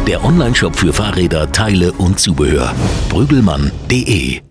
Der Onlineshop für Fahrräder, Teile und Zubehör. brüggelmann.de